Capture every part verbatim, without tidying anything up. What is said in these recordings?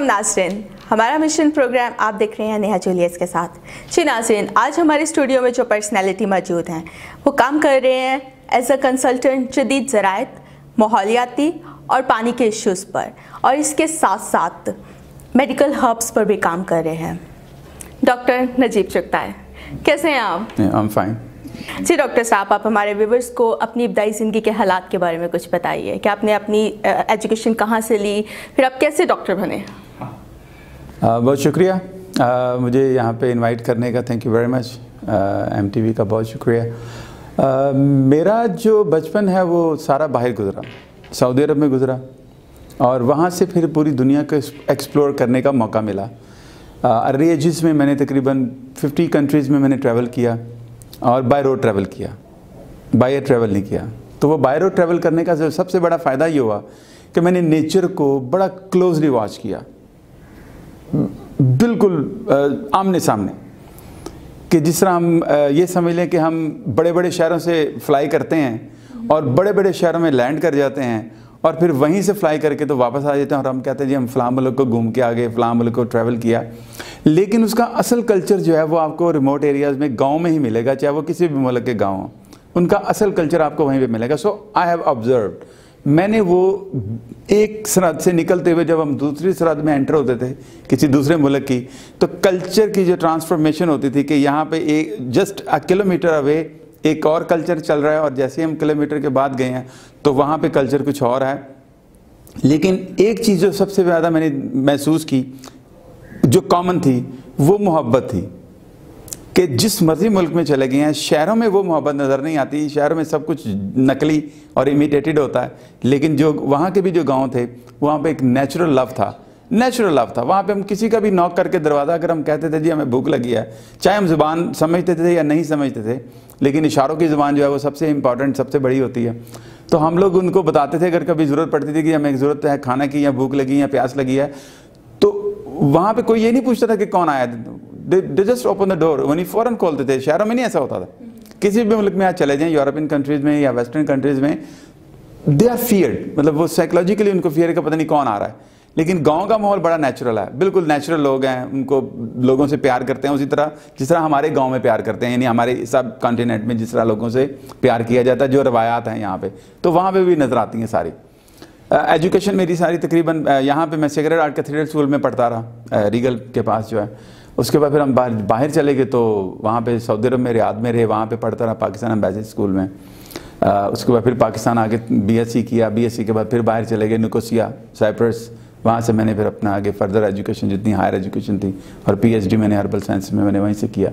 अलैक्म नाज़रीन, हमारा mission program आप देख रहे हैं नेहा जूलियस के साथ। जी नाज़रीन, आज हमारे स्टूडियो में जो पर्सनैलिटी मौजूद हैं वो काम कर रहे हैं एज अ कंसल्टेंट जदीद ज़राअत, माहौलियाती और पानी के इश्यूज़ पर, और इसके साथ साथ मेडिकल हब्स पर भी काम कर रहे हैं। डॉक्टर नजीब चुगताई, कैसे हैं आप? I am fine. जी डॉक्टर साहब, आप हमारे व्यूवर्स को अपनी इब्तदाई ज़िंदगी के हालात के बारे में कुछ बताइए कि आपने अपनी एजुकेशन कहाँ से ली, फिर आप कैसे डॉक्टर बने? uh, बहुत शुक्रिया uh, मुझे यहाँ पे इनवाइट करने का। Thank you very much. M T V का बहुत शुक्रिया। uh, मेरा जो बचपन है वो सारा बाहर गुजरा, सऊदी अरब में गुजरा, और वहाँ से फिर पूरी दुनिया को एक्सप्लोर करने का मौका मिला। अर्ली एजिस में मैंने तकरीबन फिफ्टी कंट्रीज़ में मैंने ट्रैवल किया और बाय रोड ट्रैवल किया, बाय एयर ट्रैवल नहीं किया। तो वो बाय रोड ट्रैवल करने का सबसे बड़ा फ़ायदा ये हुआ कि मैंने नेचर को बड़ा क्लोजली वॉच किया, बिल्कुल आमने सामने। कि जिस तरह हम ये समझ लें कि हम बड़े बड़े शहरों से फ़्लाई करते हैं और बड़े बड़े शहरों में लैंड कर जाते हैं और फिर वहीं से फ़्लाई करके तो वापस आ जाते हैं और हम कहते हैं जी हम फ़लाँ मुल्क को घूम के आ गए, फ़लाँ मुल्क को ट्रैवल किया। लेकिन उसका असल कल्चर जो है वो आपको रिमोट एरियाज़ में गांव में ही मिलेगा, चाहे वो किसी भी मुल्क के गांव हो, उनका असल कल्चर आपको वहीं पे मिलेगा। सो आई हैव ऑब्जर्व्ड, मैंने वो एक सरहद से निकलते हुए जब हम दूसरी सरहद में एंटर होते थे किसी दूसरे मुल्क की, तो कल्चर की जो ट्रांसफॉर्मेशन होती थी कि यहाँ पे एक जस्ट अ किलोमीटर अवे एक और कल्चर चल रहा है और जैसे हम किलोमीटर के बाद गए हैं तो वहाँ पे कल्चर कुछ और है। लेकिन एक चीज़ जो सबसे ज़्यादा मैंने महसूस की जो कॉमन थी वो मोहब्बत थी कि जिस मर्जी मुल्क में चले गए हैं शहरों में वो मोहब्बत नज़र नहीं आती। शहरों में सब कुछ नकली और इमिटेटेड होता है, लेकिन जो वहाँ के भी जो गांव थे वहाँ पे एक नेचुरल लव था, नेचुरल लव था। वहाँ पे हम किसी का भी नॉक करके दरवाज़ा अगर हम कहते थे जी हमें भूख लगी है, चाहे हम ज़ुबान समझते थे या नहीं समझते थे, लेकिन इशारों की ज़ुबान जो है वो सबसे इंपॉर्टेंट, सबसे बड़ी होती है। तो हम लोग उनको बताते थे अगर कभी ज़रूरत पड़ती थी कि हमें ज़रूरत है खाना की या भूख लगी या प्यास लगी है, तो वहाँ पे कोई ये नहीं पूछता था कि कौन आया, they just open the door, वहीं फ़ौरन खोलते थे। शहरों में नहीं ऐसा होता था। किसी भी मुल्क में आज चले जाएँ, यूरोपियन कंट्रीज़ में या वेस्टर्न कंट्रीज़ में, दे आर फियर्ड, मतलब वो साइकोलॉजिकली उनको फियर का पता नहीं कौन आ रहा है। लेकिन गांव का माहौल बड़ा नेचुरल है, बिल्कुल नेचुरल लोग हैं, उनको लोगों से प्यार करते हैं उसी तरह जिस तरह हमारे गांव में प्यार करते हैं, यानी हमारे सब कॉन्टिनेंट में जिस तरह लोगों से प्यार किया जाता है, जो रवायात हैं यहाँ पे, तो वहाँ पे भी नज़र आती हैं सारी। एजुकेशन uh, मेरी सारी तकरीबन uh, यहाँ पे मैं सेक्रेड आर्ट कैथेड्रल स्कूल में पढ़ता रहा, रीगल के पास जो है। उसके बाद फिर हम बाहर बाहर चले गए, तो वहाँ पे सऊदी अरब में रियाद में रहे, वहाँ पे पढ़ता रहा पाकिस्तान एम्बेसी स्कूल में। uh, उसके बाद फिर पाकिस्तान आके बी एस सी किया, बी एस सी के बाद फिर बाहर चले गए निकोसिया, साइप्रस। वहाँ से मैंने फिर अपना आगे फर्दर एजुकेशन जितनी हायर एजुकेशन थी और पी एच डी मैंने हर्बल साइंस में मैंने वहीं से किया।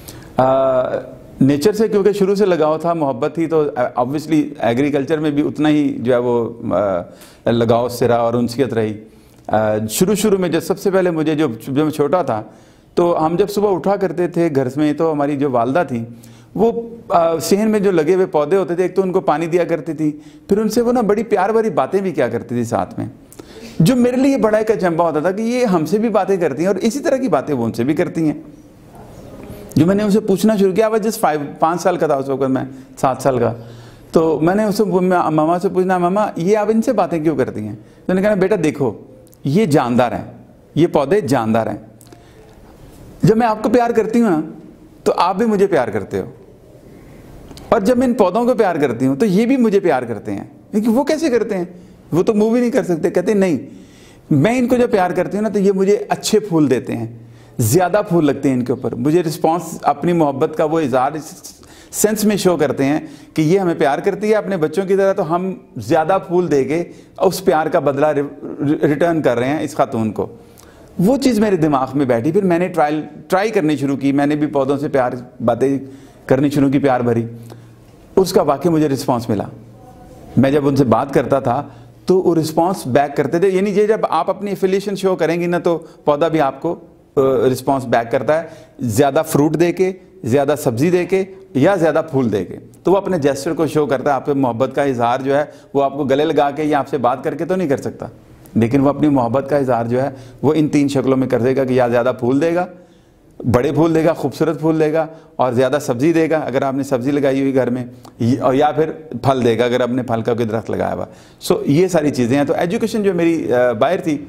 नेचर से क्योंकि शुरू से लगाव था, मोहब्बत थी, तो ऑब्वियसली एग्रीकल्चर में भी उतना ही जो है वो आ, लगाव से रहा और उनसियत रही। शुरू शुरू में जब सबसे पहले मुझे जो जब मैं छोटा था तो हम जब सुबह उठा करते थे घर में, तो हमारी जो वालदा थी वो सहन में जो लगे हुए पौधे होते थे, एक तो उनको पानी दिया करती थी, फिर उनसे वो ना बड़ी प्यार भरी बातें भी क्या करती थी साथ में, जो मेरे लिए बड़ा एक अचंभा होता था कि ये हमसे भी बातें करती हैं और इसी तरह की बातें वो उनसे भी करती हैं। जो मैंने उनसे पूछना शुरू किया, जस्ट फाइव पाँच साल का था उस वक्त मैं, सात साल का, तो मैंने उससे मामा से पूछना, मामा ये आप इनसे बातें क्यों करती हैं? तो उन्होंने कहा बेटा देखो ये जानदार हैं, ये पौधे जानदार हैं, जब मैं आपको प्यार करती हूँ ना तो आप भी मुझे प्यार करते हो, और जब मैं इन पौधों को प्यार करती हूँ तो ये भी मुझे प्यार करते हैं। लेकिन वो कैसे करते हैं? वो तो मूव ही नहीं कर सकते। कहते नहीं, मैं इनको जब प्यार करती हूँ ना तो ये मुझे अच्छे फूल देते हैं, ज़्यादा फूल लगते हैं इनके ऊपर, मुझे रिस्पांस अपनी मोहब्बत का वो इज़हार सेंस में शो करते हैं कि ये हमें प्यार करती है अपने बच्चों की तरह, तो हम ज़्यादा फूल दे के उस प्यार का बदला रिटर्न कर रहे हैं इस खातून को। वो चीज़ मेरे दिमाग में बैठी। फिर मैंने ट्रायल ट्राई करनी शुरू की, मैंने भी पौधों से प्यार बातें करनी शुरू की, प्यार भरी। उसका वाकई मुझे रिस्पांस मिला। मैं जब उनसे बात करता था तो वो रिस्पांस बैक करते थे, यानी ये जब आप अपनी एफिलिएशन शो करेंगी ना तो पौधा भी आपको रिस्पांस बैक करता है, ज़्यादा फ्रूट दे के, ज़्यादा सब्जी दे के या ज़्यादा फूल दे के। तो वो अपने जेस्चर को शो करता है, आपके मोहब्बत का इजहार जो है वो आपको गले लगा के या आपसे बात करके तो नहीं कर सकता, लेकिन वो अपनी मोहब्बत का इजहार जो है वो इन तीन शक्लों में कर देगा कि या ज़्यादा फूल देगा, बड़े फूल देगा, खूबसूरत फूल देगा, और ज़्यादा सब्ज़ी देगा अगर आपने सब्ज़ी लगाई हुई घर में, और या फिर फल देगा अगर आपने फल का कोई दरख्त लगाया हुआ। सो ये सारी चीज़ें हैं। तो एजुकेशन जो मेरी बाहर थी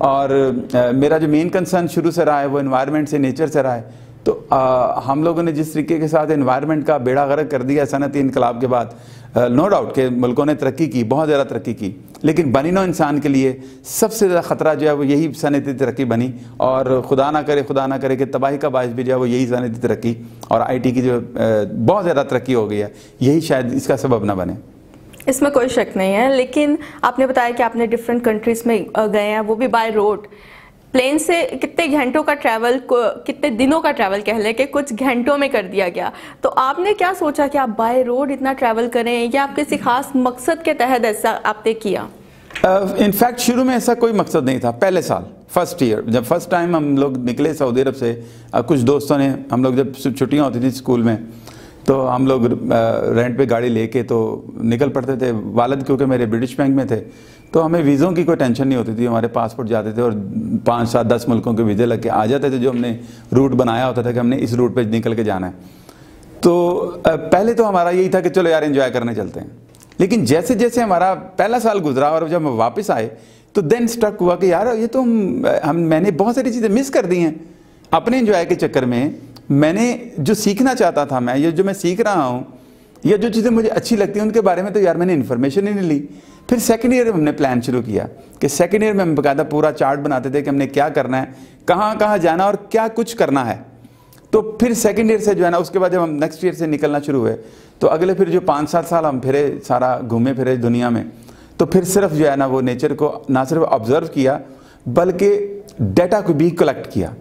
اور میرا جو مین کنسرن شروع سے رہا ہے وہ انوائرمنٹ سے، نیچر سے رہا ہے. تو ہم لوگوں نے جس طریقے کے ساتھ انوائرمنٹ کا بیڑا غرق کر دیا صنعتی انقلاب کے بعد، نو ڈاؤٹ کہ ملکوں نے ترقی کی، بہت زیادہ ترقی کی، لیکن بنی نوع انسان کے لیے سب سے زیادہ خطرہ جو ہے وہ یہی صنعتی ترقی بنی، اور خدا نہ کرے خدا نہ کرے کہ تباہی کا باعث بھی جو ہے وہ یہی صنعتی ترقی اور آئی ٹی کی جو بہت زیادہ ترقی ہو گئی ہے، یہی شاید اس کا سبب نہ بنے. اس میں کوئی شک نہیں ہے. لیکن آپ نے بتایا کہ آپ نے ڈفرینٹ کنٹریز میں گئے ہیں، وہ بھی بائی روڈ. پلین سے کتنے گھنٹوں کا ٹریول، کتنے دنوں کا ٹریول کہہ لیں کہ کچھ گھنٹوں میں کر دیا گیا. تو آپ نے کیا سوچا کہ آپ بائی روڈ اتنا ٹریول کریں، یا آپ کسی خاص مقصد کے تحت ایسا آپ نے کیا؟ انفیکٹ شروع میں ایسا کوئی مقصد نہیں تھا. پہلے سال فرسٹ ایئر جب فرسٹ ٹائم ہم لوگ نکلے سعودی عرب سے، کچھ دوستوں نے، ہم لوگ جب چھٹیاں ہوتی تھیں اسکول میں تو ہم لوگ رینٹ پہ گاڑی لے کے تو نکل پڑتے تھے. والد کیونکہ میرے برٹش بینک میں تھے تو ہمیں ویزوں کی کوئی ٹینشن نہیں ہوتی تھی. ہمارے پاسپورٹ جاتے تھے اور پانچ سات دس ملکوں کے ویزے لگ کے آ جاتے تھے، جو ہم نے روٹ بنایا ہوتا تھا کہ ہم نے اس روٹ پہ نکل کے جانا ہے. تو پہلے تو ہمارا یہی تھا کہ چلو یار انجوائے کرنے چلتے ہیں. لیکن جیسے جیسے ہمارا پہلا سال گزرا اور جب ہم واپس آئے تو دین اسٹرک ہوا کہ یار یہ تو ہم میں نے بہت ساری چیزیں مس کر دی ہیں اپنے انجوائے کے چکر میں. میں نے جو سیکھنا چاہتا تھا، میں یہ جو میں سیکھ رہا ہوں یا جو چیزیں مجھے اچھی لگتی ہیں ان کے بارے میں تو یار میں نے انفارمیشن ہی نہیں لی. پھر سیکنڈ ایئر میں ہم نے پلان شروع کیا کہ سیکنڈ ایئر میں ہم باقاعدہ پورا چارٹ بناتے تھے کہ ہم نے کیا کرنا ہے، کہاں کہاں جانا اور کیا کچھ کرنا ہے. تو پھر سیکنڈ ایئر سے جو ہے نا، اس کے بعد جب ہم نیکسٹ ایئر سے نکلنا شروع ہوئے تو اگلے پھر جو پانچ سات سال ہم پھرے، سارا گھومے پھرے دنیا میں، تو پھر صرف جو ہے نا وہ نیچر کو نہ صرف آبزرو کیا بلکہ ڈیٹا کو بھی کلیکٹ کیا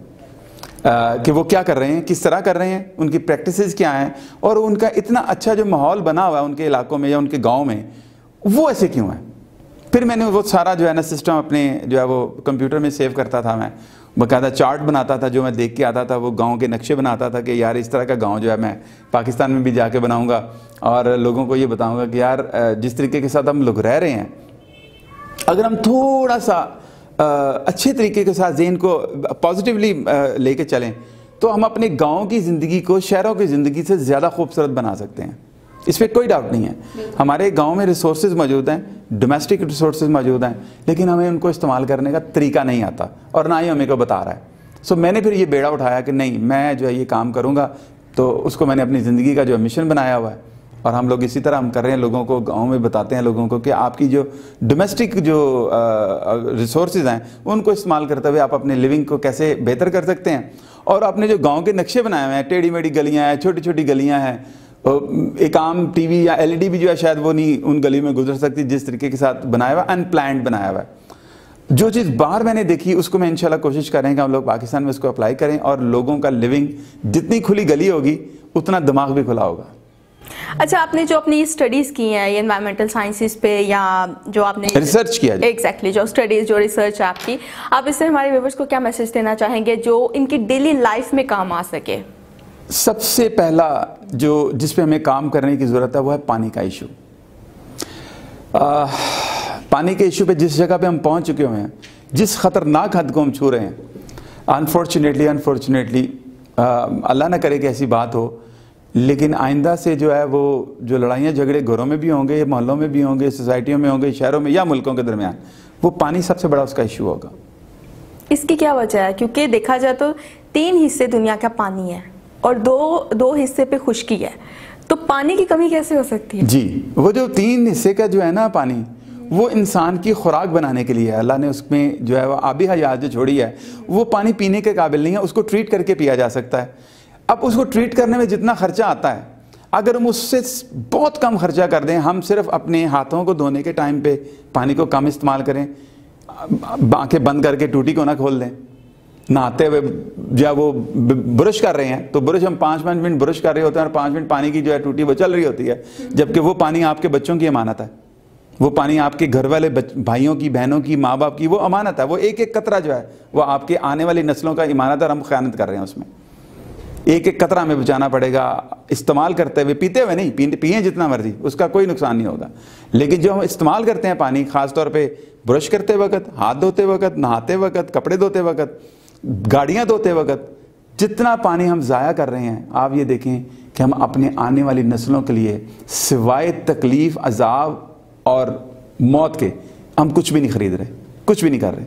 کہ وہ کیا کر رہے ہیں، کس طرح کر رہے ہیں، ان کی پریکٹسز کیا ہیں، اور ان کا اتنا اچھا جو ماحول بنا ہوا ہے ان کے علاقوں میں یا ان کے گاؤں میں، وہ ایسے کیوں ہے. پھر میں نے وہ سارا جو ہے نا سسٹم اپنے جو ہے وہ کمپیوٹر میں سیو کرتا تھا. میں باقاعدہ چارٹ بناتا تھا جو میں دیکھ کے آتا تھا، وہ گاؤں کے نقشے بناتا تھا کہ یار اس طرح کا گاؤں جو ہے میں پاکستان میں بھی جا کے بناؤں گا اور لوگوں کو یہ بتاؤں گا کہ یار جس طریقے کے ساتھ ہم لوگ رہ رہے ہیں، اگر ہم تھوڑا سا اچھے طریقے کے ساتھ ذہن کو پازیٹیولی لے کے چلیں تو ہم اپنے گاؤں کی زندگی کو شہروں کی زندگی سے زیادہ خوبصورت بنا سکتے ہیں. اس پہ کوئی ڈاؤٹ نہیں ہے. ہمارے گاؤں میں ریسورسز موجود ہیں، ڈومیسٹک ریسورسز موجود ہیں، لیکن ہمیں ان کو استعمال کرنے کا طریقہ نہیں آتا اور نہ ہی ہمیں کو بتا رہا ہے. سو میں نے پھر یہ بیڑا اٹھایا کہ نہیں، میں جو ہے یہ کام کروں گا. تو اس کو میں نے اپنی زندگی کا جو مشن بنایا ہوا ہے اور ہم لوگ اسی طرح ہم کر رہے ہیں، لوگوں کو گاؤں میں بتاتے ہیں لوگوں کو کہ آپ کی جو ڈومیسٹک جو ریسورسز ہیں ان کو استعمال کرتے ہوئے آپ اپنے لیونگ کو کیسے بہتر کر سکتے ہیں. اور اپنے جو گاؤں کے نقشے بنائے ہوئے ہیں، ٹیڑھی میڑھی گلیاں ہیں، چھوٹی چھوٹی گلیاں ہیں، ایک عام ٹی وی یا ایل ای ڈی بھی جو ہے شاید وہ نہیں ان گلی میں گزر سکتی جس طریقے کے ساتھ بنایا ہوا ہے، ان پلانڈ بنایا ہوا ہے. جو چیز باہر میں نے دیکھی اس کو میں انشاءاللہ کوشش کریں کہ ہم لوگ پاکستان میں اس کو اپلائی کریں اور لوگوں کا لیونگ جتنی کھلی گلی ہوگی اتنا دماغ بھی کھلا ہوگا. اچھا، آپ نے جو اپنی اسٹڈیز کی ہیں یہ انوائرمنٹل سائنسز پہ یا جو آپ نے ریسرچ کیا، ایگزیکٹلی جو اسٹڈیز جو ریسرچ ہے آپ کی، آپ اس سے ہمارے ویورز کو کیا میسج دینا چاہیں گے جو ان کی ڈیلی لائف میں کام آ سکے؟ سب سے پہلا جو جس پہ ہمیں کام کرنے کی ضرورت ہے وہ ہے پانی کا ایشو. پانی کے ایشو پہ جس جگہ پہ ہم پہنچ چکے ہوئے ہیں، جس خطرناک حد کو ہم چھو رہے ہیں، انفارچونیٹلی انفارچونیٹلی اللہ نہ کرے کہ ایسی بات ہو، لیکن آئندہ سے جو ہے وہ جو لڑائیاں جھگڑے گھروں میں بھی ہوں گے، محلوں میں بھی ہوں گے، سوسائٹیوں میں ہوں گے، شہروں میں یا ملکوں کے درمیان، وہ پانی سب سے بڑا اس کا ایشو ہوگا. اس کی کیا وجہ ہے؟ کیونکہ دیکھا جائے تو تین حصے دنیا کا پانی ہے اور دو دو حصے پہ خشکی ہے، تو پانی کی کمی کیسے ہو سکتی ہے؟ جی، وہ جو تین حصے کا جو ہے نا پانی، وہ انسان کی خوراک بنانے کے لیے ہے. اللہ نے اس میں جو ہے وہ آبی حیات جو چھوڑی ہے، وہ پانی پینے کے قابل نہیں ہے، اس کو ٹریٹ کر کے پیا جا سکتا ہے. اب اس کو ٹریٹ کرنے میں جتنا خرچہ آتا ہے، اگر ہم اس سے بہت کم خرچہ کر دیں، ہم صرف اپنے ہاتھوں کو دھونے کے ٹائم پہ پانی کو کم استعمال کریں، آنکھیں بند کر کے ٹوٹی کو نہ کھول دیں، نہاتے ہوئے جو ہے وہ برش کر رہے ہیں تو برش ہم پانچ پانچ منٹ برش کر رہے ہوتے ہیں اور پانچ منٹ پانی کی جو ہے ٹوٹی وہ چل رہی ہوتی ہے، جبکہ وہ پانی آپ کے بچوں کی امانت ہے، وہ پانی آپ کے گھر والے بھائیوں کی، بہنوں کی، ماں باپ کی وہ امانت ہے. وہ ایک ایک قطرہ جو ہے وہ آپ کے آنے والی نسلوں کا امانت ہے اور ہم خیانت کر رہے ہیں اس میں. ایک ایک قطرہ ہمیں بچانا پڑے گا استعمال کرتے ہوئے. پیتے ہوئے نہیں، پئیں جتنا مرضی، اس کا کوئی نقصان نہیں ہوگا، لیکن جو ہم استعمال کرتے ہیں پانی، خاص طور پہ برش کرتے وقت، ہاتھ دھوتے وقت، نہاتے وقت، کپڑے دھوتے وقت، گاڑیاں دھوتے وقت، جتنا پانی ہم ضائع کر رہے ہیں، آپ یہ دیکھیں کہ ہم اپنے آنے والی نسلوں کے لیے سوائے تکلیف، عذاب اور موت کے ہم کچھ بھی نہیں خرید رہے، کچھ بھی نہیں کر رہے.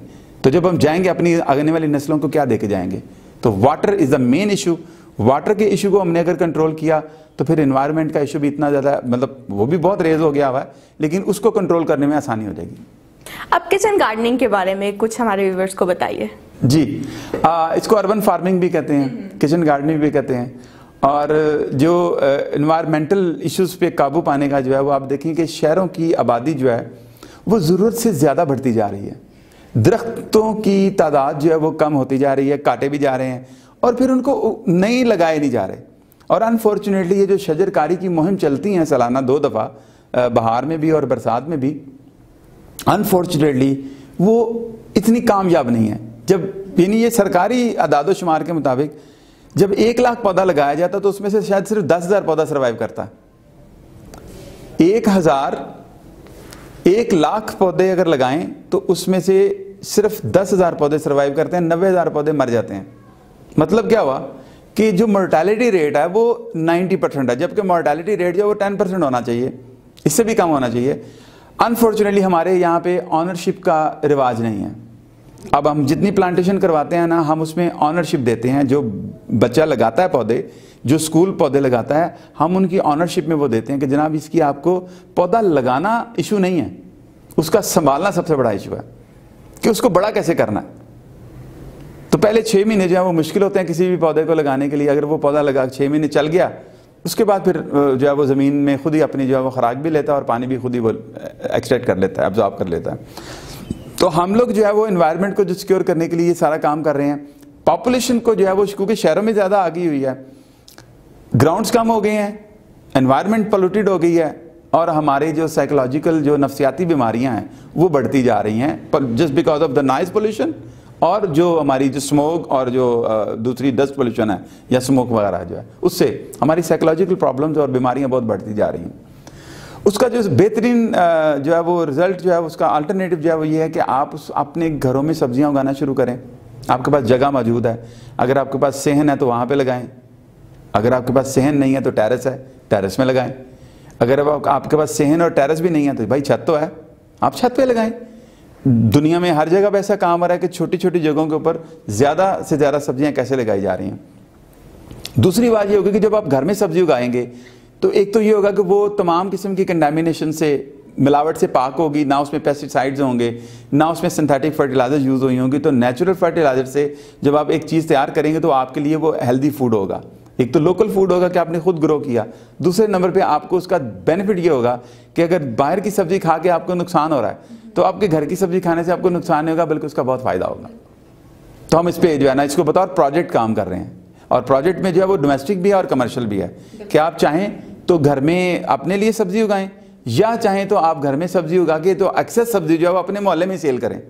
तो जब हम जाएंगे अपनी आने वाली नस्लों को क्या दे के जाएंगे? तो water is the main issue. Water के इशू को हमने अगर कंट्रोल किया तो फिर एनवायरनमेंट का इशू भी इतना ज़्यादा, मतलब वो भी बहुत रेज हो गया हुआ है, लेकिन उसको कंट्रोल करने में आसानी हो जाएगी। अब किचन गार्डनिंग के बारे में कुछ हमारे व्यूअर्स को बताइए। जी, आ, इसको अर्बन फार्मिंग भी कहते हैं, किचन गार्डनिंग भी कहते हैं। और जो एनवायरमेंटल इश्यूज़ पे काबू पाने का जो है वो आप देखें कि शहरों की आबादी जो है वो ज़रूरत से ज़्यादा बढ़ती जा रही है। दरख्तों की तादाद जो है वो कम होती जा रही है, काटे भी जा रहे हैं और फिर उनको नहीं लगाए नहीं जा रहे। और अनफॉर्चुनेटली ये जो शजरकारी की मुहिम चलती हैं सालाना दो दफ़ा, बहार में भी और बरसात में भी, अनफॉर्चुनेटली वो इतनी कामयाब नहीं है। जब यानी ये सरकारी अदाद व शुमार के मुताबिक जब एक लाख पौधा लगाया जाता तो उसमें से शायद सिर्फ दस हज़ार पौधा सर्वाइव करता है। एक हज़ार एक लाख पौधे अगर लगाएं तो उसमें से सिर्फ दस हज़ार पौधे सर्वाइव करते हैं, नब्बे हज़ार पौधे मर जाते हैं। मतलब क्या हुआ कि जो मोर्टेलिटी रेट है वो नब्बे परसेंट है, जबकि मोर्टेलिटी रेट जो वो दस परसेंट होना चाहिए, इससे भी कम होना चाहिए। अनफॉर्चुनेटली हमारे यहाँ पे ऑनरशिप का रिवाज नहीं है। अब हम जितनी प्लांटेशन करवाते हैं ना, हम उसमें ऑनरशिप देते हैं। जो बच्चा लगाता है पौधे, जो स्कूल पौधे लगाता है, हम उनकी ऑनरशिप में वो देते हैं कि जनाब इसकी आपको पौधा लगाना इशू नहीं है, उसका संभालना सबसे बड़ा इशू है कि उसको बड़ा कैसे करना है। तो पहले छः महीने जो है वो मुश्किल होते हैं किसी भी पौधे को लगाने के लिए। अगर वो पौधा लगा छः महीने चल गया, उसके बाद फिर जो है वो ज़मीन में खुद ही अपनी जो है वो खुराक भी लेता है और पानी भी खुद ही वो एक्सट्रैक्ट कर लेता है, एब्जॉर्ब कर लेता है। तो हम लोग जो है वो एनवायरनमेंट को जो सिक्योर करने के लिए ये सारा काम कर रहे हैं। पॉपुलेशन को जो है वो क्योंकि शहरों में ज़्यादा आ गई हुई है, ग्राउंड्स कम हो गए हैं, एनवायरनमेंट पोल्यूटेड हो गई है और हमारे जो साइकोलॉजिकल जो नफ्सियाती बीमारियां हैं वो बढ़ती जा रही हैं just because of the noise pollution और जो हमारी जो स्मोक और जो दूसरी डस्ट पोल्यूशन है या स्मोक वगैरह जो है, उससे हमारी साइकोलॉजिकल प्रॉब्लम्स और बीमारियां बहुत बढ़ती जा रही हैं। उसका जो बेहतरीन जो है वो रिज़ल्ट जो है उसका अल्टरनेटिव जो है वो ये है कि आप उस अपने घरों में सब्जियां उगाना शुरू करें। आपके पास जगह मौजूद है, अगर आपके पास सेहन है तो वहाँ पे लगाएं, अगर आपके पास सेहन नहीं है तो टेरेस है, टेरेस में लगाएं। अगर अब आपके पास सेहन और टेरेस भी नहीं है तो भाई छत तो है, आप छत पे लगाएं। दुनिया में हर जगह पे ऐसा काम हो रहा है कि छोटी छोटी जगहों के ऊपर ज़्यादा से ज़्यादा सब्जियाँ कैसे लगाई जा रही हैं। दूसरी बात ये होगी कि जब आप घर में सब्जी उगाएंगे तो एक तो ये होगा कि वो तमाम किस्म की कंटामिनेशन से, मिलावट से पाक होगी, ना उसमें पेस्टिसाइड्स होंगे, ना उसमें सिंथेटिक फर्टिलाइजर यूज़ हुई होंगी। तो नेचुरल फर्टिलाइजर से जब आप एक चीज़ तैयार करेंगे तो आपके लिए वो हेल्दी फूड होगा। एक तो लोकल फूड होगा कि आपने खुद ग्रो किया, दूसरे नंबर पे आपको उसका बेनिफिट ये होगा कि अगर बाहर की सब्जी खा के आपको नुकसान हो रहा है तो आपके घर की सब्जी खाने से आपको नुकसान नहीं होगा, बल्कि उसका बहुत फ़ायदा होगा। तो हम इस पर जो है ना इसको बतौर प्रोजेक्ट काम कर रहे हैं और प्रोजेक्ट में जो है वो डोमेस्टिक भी है और कमर्शियल भी है कि आप चाहें तो घर में अपने लिए सब्जी उगाएं या चाहें तो आप घर में सब्जी उगा के तो एक्सेस सब्जी जो है वो अपने मोहल्ले में सेल करें।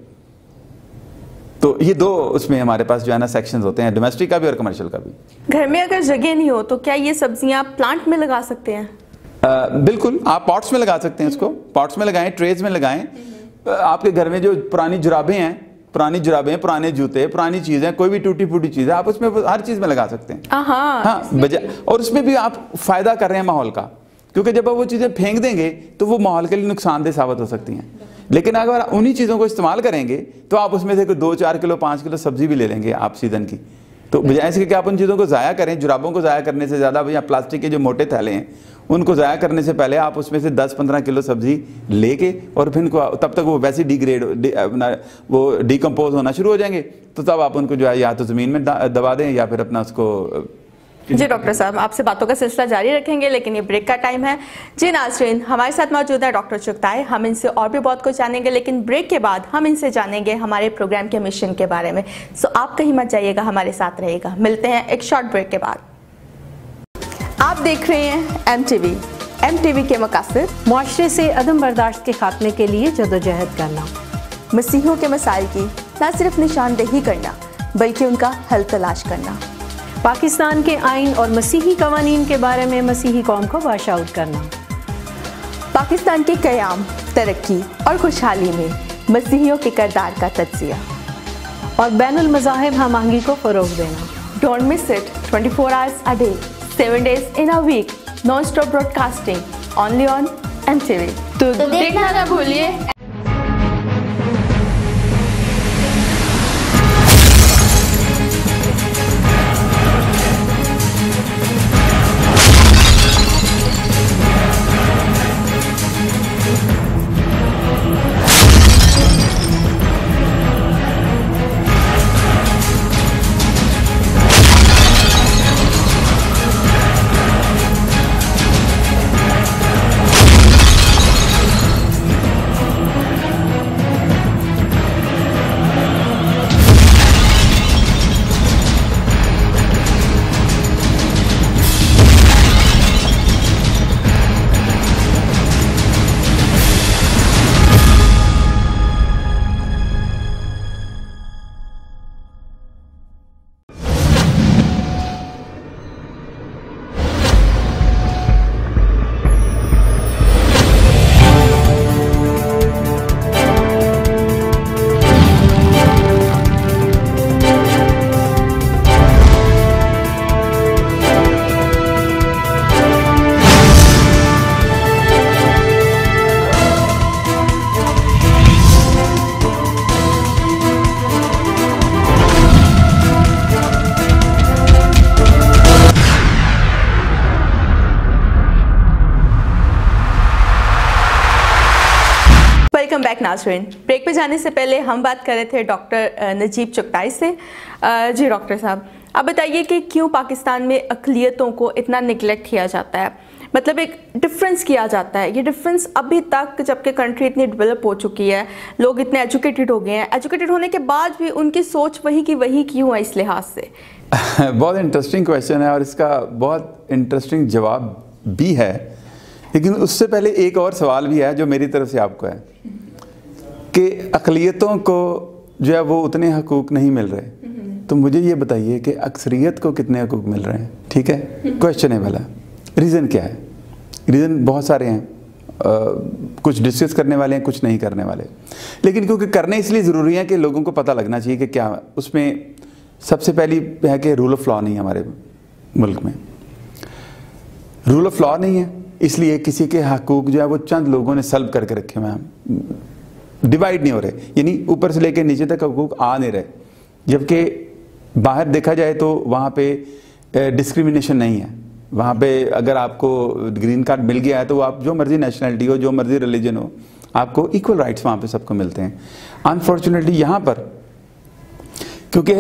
तो ये दो उसमें हमारे पास जो है ना सेक्शंस होते हैं, डोमेस्टिक का भी और कमर्शियल का भी। घर में अगर जगह नहीं हो तो क्या ये सब्जियां प्लांट में लगा सकते हैं? आ, बिल्कुल, आप पॉट्स में लगा सकते हैं, इसको पॉट्स में लगाएं, ट्रेज में लगाएं। आपके घर में जो पुरानी जुराबें हैं, पुरानी जुराबें, पुराने जूते, पुरानी चीजें, कोई भी टूटी फूटी चीज है, आप उसमें हर चीज में लगा सकते हैं। हाँ, बजाय और उसमें भी आप फायदा कर रहे हैं माहौल का, क्योंकि जब आप वो चीजें फेंक देंगे तो वो माहौल के लिए नुकसानदेह साबित हो सकती हैं। लेकिन अगर उन्हीं चीज़ों को इस्तेमाल करेंगे तो आप उसमें से कोई दो चार किलो पाँच किलो सब्जी भी ले लेंगे आप सीजन की। तो बजाय इसके कि आप उन चीज़ों को ज़ाया करें, जुराबों को ज़ाया करने से ज़्यादा भैया प्लास्टिक के जो मोटे थैले हैं उनको ज़ाया करने से पहले आप उसमें से दस पंद्रह किलो सब्जी लेके और फिर उनको तब तक वो वैसे डिग्रेड डी, वो डिकम्पोज होना शुरू हो जाएंगे, तो तब आप उनको जो है या तो ज़मीन में दबा दें या फिर अपना उसको। जी डॉक्टर साहब, आपसे बातों का सिलसिला जारी रखेंगे, लेकिन ये ब्रेक का टाइम है। जी नाज़रीन, हमारे साथ मौजूद है डॉक्टर चुगताई। हम इनसे और भी बहुत कुछ जानेंगे, लेकिन ब्रेक के बाद हम इनसे जानेंगे हमारे प्रोग्राम के मिशन के बारे में। सो आप कहीं मत जाइएगा, हमारे साथ रहिएगा। मिलते हैं एक शॉर्ट ब्रेक के बाद। आप देख रहे हैं M T V. M T V के मकासद मुआशरे से अदम बर्दाश्त के खात्मे के लिए जदोजहद करना, मसीहों के मसाइल की न सिर्फ निशानदेही करना बल्कि उनका हल तलाश करना, पाकिस्तान के आइन और मसीही कवानीन के बारे में मसीही कौम को बाशाउर करना, पाकिस्तान के क़याम, तरक्की और खुशहाली में मसीहियों के किरदार का तज्ज़िया और बैनुल मज़ाहिब हम आहंगी को फ़रोग़ देना। Don't miss it, twenty four hours a day, seven days in a week, non stop broadcasting only on M T V. तो देखना ना भूलिए। बैक नाज़रीन। ब्रेक पे जाने से पहले हम बात कर रहे थे डॉक्टर नजीब चुगताई से। जी डॉक्टर साहब, आप बताइए कि क्यों पाकिस्तान में अक़लियतों को इतना निगलेक्ट किया जाता है, मतलब एक डिफरेंस किया जाता है। ये डिफरेंस अभी तक, जबकि कंट्री इतनी डेवलप हो चुकी है, लोग इतने एजुकेटेड हो गए हैं, एजुकेटेड होने के बाद भी उनकी सोच वही की वही क्यों है इस लिहाज से? बहुत इंटरेस्टिंग क्वेश्चन है और इसका बहुत इंटरेस्टिंग जवाब भी है, लेकिन उससे पहले एक और सवाल भी है जो मेरी तरफ से आपको है कि अक़लियतों को जो है वो उतने हकूक़ नहीं मिल रहे, तो मुझे ये बताइए कि अक्सरियत को कितने हकूक़ मिल रहे हैं। ठीक है, क्वेश्चनेबल है। रीज़न क्या है? रीज़न बहुत सारे हैं, आ, कुछ डिस्कस करने वाले हैं, कुछ नहीं करने वाले, लेकिन क्योंकि करने इसलिए ज़रूरी है कि लोगों को पता लगना चाहिए कि क्या उसमें सबसे पहली है कि रूल ऑफ लॉ नहीं है हमारे मुल्क में। रूल ऑफ लॉ नहीं है, इसलिए किसी के हकूक़ जो है वो चंद लोगों ने सल्ब करके रखे हुए हैं, डिवाइड नहीं हो रहे, यानी ऊपर से लेकर नीचे तक हकूक़ आ नहीं रहे। जबकि बाहर देखा जाए तो वहाँ पे डिस्क्रिमिनेशन नहीं है। वहाँ पे अगर आपको ग्रीन कार्ड मिल गया है तो आप जो मर्जी नेशनलिटी हो, जो मर्जी रिलीजन हो, आपको इक्वल राइट्स वहाँ पे सबको मिलते हैं। अनफॉर्चुनेटली यहाँ पर क्योंकि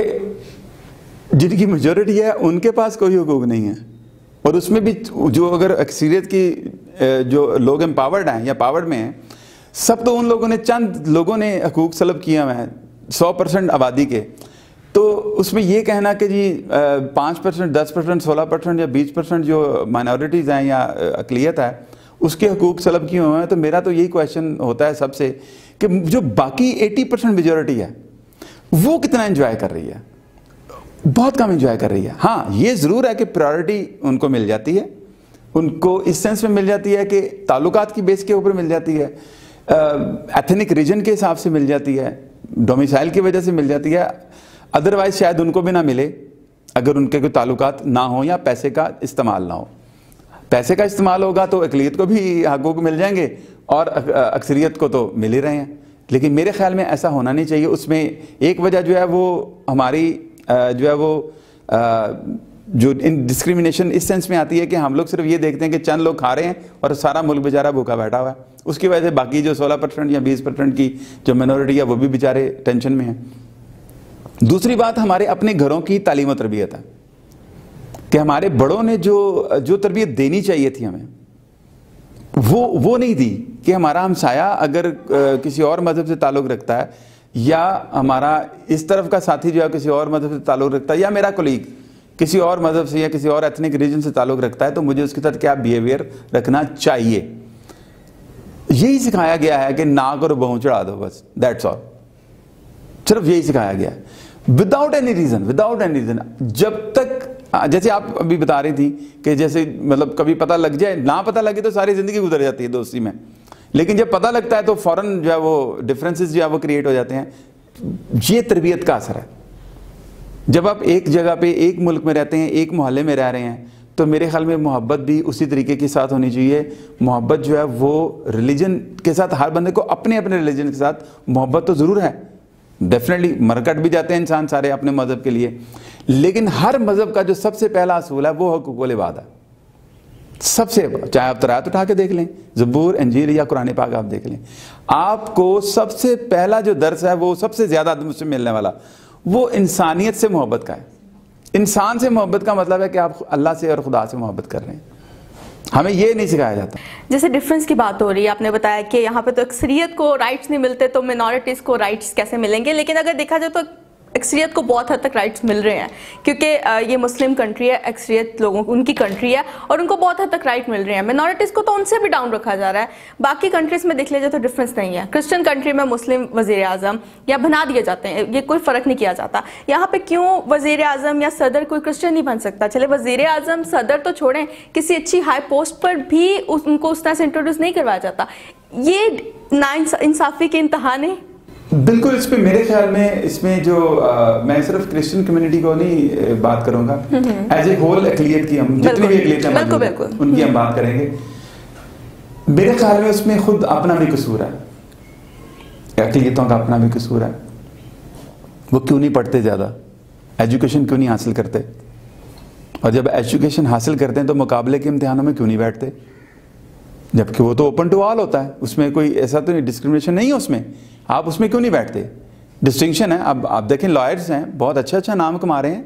जिनकी मेजॉरिटी है उनके पास कोई हकूक़ नहीं है, और उसमें भी जो अगर अक्सरियत की जो लोग एम्पावर्ड हैं या पावर्ड में हैं, सब तो उन लोगों ने, चंद लोगों ने हकूक़ सलब किए हुए हैं सौ परसेंट आबादी के। तो उसमें ये कहना कि जी पाँच परसेंट, दस परसेंट, सोलह परसेंट या बीस परसेंट जो माइनॉरिटीज़ हैं या अक़लियत है उसके हकूक़ सलब किए हुए हैं, तो मेरा तो यही क्वेश्चन होता है सबसे कि जो बाकी अस्सी परसेंट मेजॉरिटी है वो कितना एंजॉय कर रही है? बहुत कम एंजॉय कर रही है। हाँ, ये ज़रूर है कि प्रायोरिटी उनको मिल जाती है, उनको इस सेंस में मिल जाती है कि ताल्लुकात की बेस के ऊपर मिल जाती है, एथनिक रीजन के हिसाब से मिल जाती है, डोमिसाइल की वजह से मिल जाती है। अदरवाइज शायद उनको भी ना मिले अगर उनके कोई ताल्लुकात ना हो या पैसे का इस्तेमाल ना हो। पैसे का इस्तेमाल होगा तो अक़लियत को भी हकूक़ मिल जाएंगे और अक्सरियत को तो मिल ही रहे हैं, लेकिन मेरे ख्याल में ऐसा होना नहीं चाहिए। उसमें एक वजह जो है वो हमारी जो है वो जो इन डिस्क्रिमिनेशन इस सेंस में आती है कि हम लोग सिर्फ ये देखते हैं कि चंद लोग खा रहे हैं और सारा मुल्क बेचारा भूखा बैठा हुआ है, उसकी वजह से बाकी जो सोलह परसेंट या बीस परसेंट की जो मिनॉरिटी है वो भी बेचारे टेंशन में है। दूसरी बात हमारे अपने घरों की तालीम और तरबियत है कि हमारे बड़ों ने जो जो तरबियत देनी चाहिए थी हमें वो वो नहीं दी, कि हमारा हमसाया अगर किसी और मज़हब से ताल्लुक़ रखता है या हमारा इस तरफ का साथी जो है किसी और मज़हब से ताल्लुक़ रखता है या मेरा कोलीग किसी और मज़हब से या किसी और एथनिक रीजन से ताल्लुक़ रखता है, तो मुझे उसके साथ क्या बिहेवियर रखना चाहिए। यही सिखाया गया है कि नाक और बहू चढ़ा दो, बस दैट्स ऑल, सिर्फ यही सिखाया गया है, without any reason, without any reason. जब तक, जैसे आप अभी बता रही थी कि जैसे मतलब कभी पता लग जाए, ना पता लगे तो सारी ज़िंदगी गुजर जाती है दोस्ती में, लेकिन जब पता लगता है तो फ़ौरन जो है वो डिफरेंसेस जो है वो क्रिएट हो जाते हैं। ये तरबियत का असर है। जब आप एक जगह पे, एक मुल्क में रहते हैं, एक मोहल्ले में रह रहे हैं, तो मेरे ख्याल में मोहब्बत भी उसी तरीके के साथ होनी चाहिए। मोहब्बत जो है वो रिलीजन के साथ, हर बंदे को अपने अपने रिलीजन के साथ मोहब्बत तो ज़रूर है, डेफिनेटली मरकट भी जाते हैं इंसान सारे अपने मज़हब के लिए, लेकिन हर मज़हब का जो सबसे पहला असूल है वो हुकूकुल इबादा है। सबसे, चाहे आप तरात उठा के देख लें, ज़बूर, इंजील या कुरान पाक आप देख लें, आपको सबसे पहला जो दर्स है वो सबसे ज़्यादा मुझसे मिलने वाला वो इंसानियत से मोहब्बत का है। इंसान से मोहब्बत का मतलब है कि आप अल्लाह से और खुदा से मोहब्बत कर रहे हैं। हमें ये नहीं सिखाया जाता। जैसे डिफरेंस की बात हो रही है, आपने बताया कि यहाँ पे तो अक्सरियत को राइट्स नहीं मिलते, तो मिनॉरिटीज़ को राइट्स कैसे मिलेंगे? लेकिन अगर देखा जाए तो अक्सरियत को बहुत हद तक राइट्स मिल रहे हैं, क्योंकि ये मुस्लिम कंट्री है, अक्सरियत लोगों उनकी कंट्री है और उनको बहुत हद तक राइट मिल रहे हैं। मिनॉरिटीज़ को तो उनसे भी डाउन रखा जा रहा है। बाकी कंट्रीज़ में देख लिया जाए तो डिफरेंस नहीं है। क्रिश्चियन कंट्री में मुस्लिम वज़ीर आज़म या बना दिए जाते हैं, ये कोई फ़र्क नहीं किया जाता। यहाँ पे क्यों वज़ीर आज़म या सदर कोई क्रिश्चियन नहीं बन सकता? चले वज़ीर आज़म, सदर तो छोड़ें, किसी अच्छी हाई पोस्ट पर भी उनको उस तरह से इंट्रोड्यूस नहीं करवाया जाता। ये नाइंसाफ़ी के इंतहा नहीं? बिल्कुल, इस पे मेरे ख्याल में इसमें जो आ, मैं सिर्फ क्रिश्चियन कम्युनिटी को नहीं बात करूंगा, एज ए होल अक़लियत की, हम जितनी भी अक़लियत हैं उनकी हम बात करेंगे। मेरे ख्याल में उसमें खुद अपना भी कसूर है, अक़लियतों का अपना भी कसूर है। वो क्यों नहीं पढ़ते ज़्यादा, एजुकेशन क्यों नहीं हासिल करते, और जब एजुकेशन हासिल करते हैं तो मुकाबले के इम्तिहानों में क्यों नहीं बैठते? جبکہ وہ تو اوپن ٹو آل ہوتا ہے, اس میں کوئی ایسا تو نہیں, ڈسکرمنیشن نہیں ہے اس میں. آپ اس میں کیوں نہیں بیٹھتے؟ ڈسٹنکشن ہے. اب آپ دیکھیں لائرز ہیں, بہت اچھا اچھا نام کما رہے ہیں,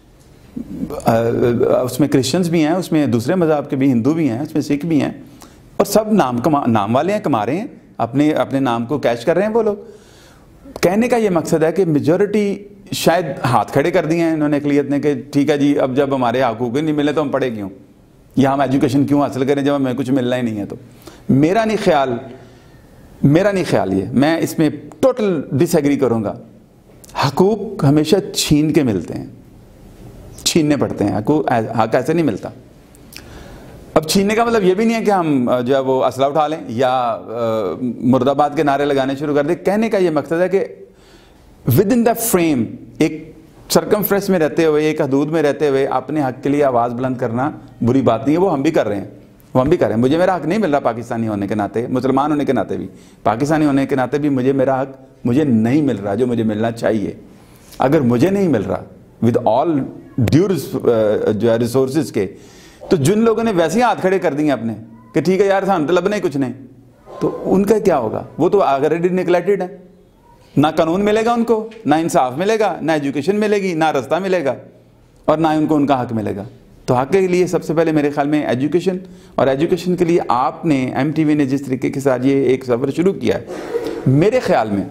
اس میں کرسچنز بھی ہیں, اس میں دوسرے مذہب کے بھی, ہندو بھی ہیں, اس میں سکھ بھی ہیں, اور سب نام کما نام والے ہیں, کما رہے ہیں, اپنے اپنے نام کو کیش کر رہے ہیں وہ لوگ. کہنے کا یہ مقصد ہے کہ میجورٹی شاید ہاتھ کھڑے کر دیے ہیں انہوں نے اقلیت نے کہ ٹھیک ہے جی, اب جب ہمارے حقوق نہیں ملے تو ہم پڑھے کیوں, یا ہم ایجوکیشن کیوں حاصل کریں جب ہمیں کچھ ملنا ہی نہیں ہے. تو میرا نہیں خیال میرا نہیں خیال یہ, میں اس میں ٹوٹل ڈس ایگری کروں گا. حقوق ہمیشہ چھین کے ملتے ہیں, چھیننے پڑتے ہیں. حقوق حق ایسے نہیں ملتا. اب چھیننے کا مطلب یہ بھی نہیں ہے کہ ہم جو ہے وہ اسلحہ اٹھا لیں یا مرد آباد کے نعرے لگانے شروع کر دیں. کہنے کا یہ مقصد ہے کہ ود ان دا فریم, ایک سرکمفرنس میں رہتے ہوئے, ایک حدود میں رہتے ہوئے اپنے حق کے لیے آواز بلند کرنا بری بات نہیں ہے. وہ ہم بھی کر رہے ہیں, وہ ہم بھی کر رہے ہیں. مجھے میرا حق نہیں مل رہا پاکستانی ہونے کے ناطے, مسلمان ہونے کے ناطے بھی, پاکستانی ہونے کے ناطے بھی مجھے میرا حق مجھے نہیں مل رہا جو مجھے ملنا چاہیے. اگر مجھے نہیں مل رہا ود آل ڈیو جو ہے ریسورسز کے, تو جن لوگوں نے ویسے ہی ہاتھ کھڑے کر دیے اپنے کہ ٹھیک ہے یار ہم تو لبنے کچھ نہیں, تو ان کا کیا ہوگا؟ وہ تو آلریڈی نیگلیکٹڈ ہے. نہ قانون ملے گا ان کو, نہ انصاف ملے گا, نہ ایجوکیشن ملے گی, نہ راستہ ملے گا, اور نہ ان کو ان کا حق ملے گا. تو حق کے لیے سب سے پہلے میرے خیال میں ایجوکیشن, اور ایجوکیشن کے لیے آپ نے ایم ٹی وی نے جس طریقے کے ساتھ یہ ایک سفر شروع کیا ہے, میرے خیال میں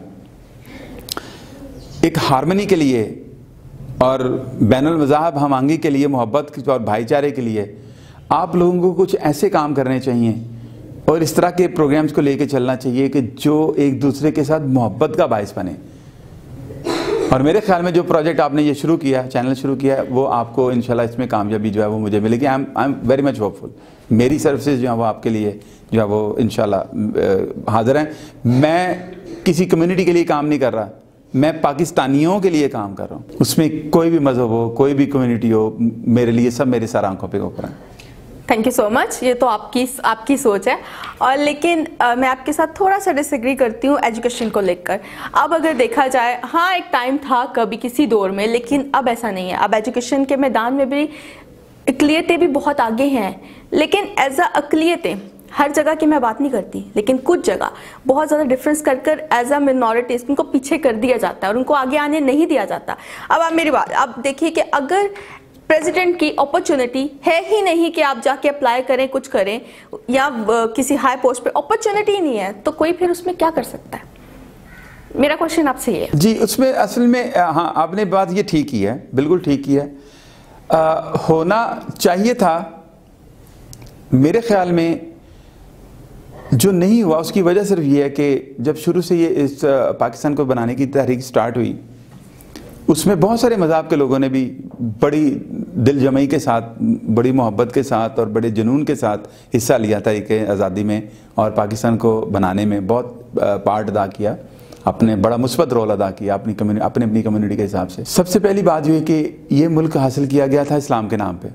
ایک ہارمنی کے لیے اور بین المذاہب ہم آہنگی کے لیے, محبت اور بھائی چارے کے لیے آپ لوگوں کو کچھ ایسے کام کرنے چاہیے اور اس طرح کے پروگرامز کو لے کے چلنا چاہیے کہ جو ایک دوسرے کے ساتھ محبت کا باعث بنے. اور میرے خیال میں جو پروجیکٹ آپ نے یہ شروع کیا ہے, چینل شروع کیا ہے, وہ آپ کو انشاءاللہ اس میں کامیابی جو ہے وہ مجھے ملے گی. I am very much hopeful. میری سروسز جو ہیں وہ آپ کے لیے جو ہے وہ انشاءاللہ حاضر ہیں. میں کسی کمیونٹی کے لیے کام نہیں کر رہا, میں پاکستانیوں کے لیے کام کر رہا ہوں. اس میں کوئی بھی مذہب ہو, کوئی بھی کمیونٹی ہو, میرے لیے سب میرے سر آنکھوں پہ اوپر ہیں. Thank you so much. یہ تو آپ کی آپ کی سوچ ہے, اور لیکن میں آپ کے ساتھ تھوڑا سا ڈس ایگری کرتی ہوں ایجوکیشن کو لے کر. اب اگر دیکھا جائے, ہاں ایک ٹائم تھا کبھی کسی دور میں, لیکن اب ایسا نہیں ہے. اب ایجوکیشن کے میدان میں بھی اقلیتیں بھی بہت آگے ہیں, لیکن ایز اے اقلیتیں ہر جگہ کی میں بات نہیں کرتی, لیکن کچھ جگہ بہت زیادہ ڈفرینس کر کر ایز اے منورٹیز ان کو پیچھے کر دیا جاتا ہے اور ان کو آگے آنے نہیں دیا جاتا. اب آپ میری بات اب دیکھیے کہ اگر پریزیڈنٹ کی اپرچونٹی ہے ہی نہیں کہ آپ جا کے اپلائی کریں, کچھ کریں, یا کسی ہائی پوسٹ پہ اپرچونٹی نہیں ہے, تو کوئی پھر اس میں کیا کر سکتا ہے؟ میرا کوشچن آپ سے یہ ہے. جی, اس میں اصل میں ہاں آپ نے بات یہ ٹھیک کی ہے, بالکل ٹھیک کی ہے. ہونا چاہیے تھا. میرے خیال میں جو نہیں ہوا اس کی وجہ صرف یہ ہے کہ جب شروع سے یہ اس پاکستان کو بنانے کی تحریک سٹارٹ ہوئی, اس میں بہت سارے مذاہب کے لوگوں نے بھی بڑی دل جمعی کے ساتھ, بڑی محبت کے ساتھ اور بڑے جنون کے ساتھ حصہ لیا تحریک آزادی میں, اور پاکستان کو بنانے میں بہت پارٹ ادا کیا, اپنے بڑا مثبت رول ادا کیا اپنی کمیونٹی اپنے اپنی کمیونٹی کے حساب سے. سب سے پہلی بات یہ ہے کہ یہ ملک حاصل کیا گیا تھا اسلام کے نام پہ.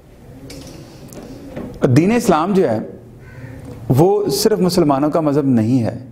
دین اسلام جو ہے وہ صرف مسلمانوں کا مذہب نہیں ہے.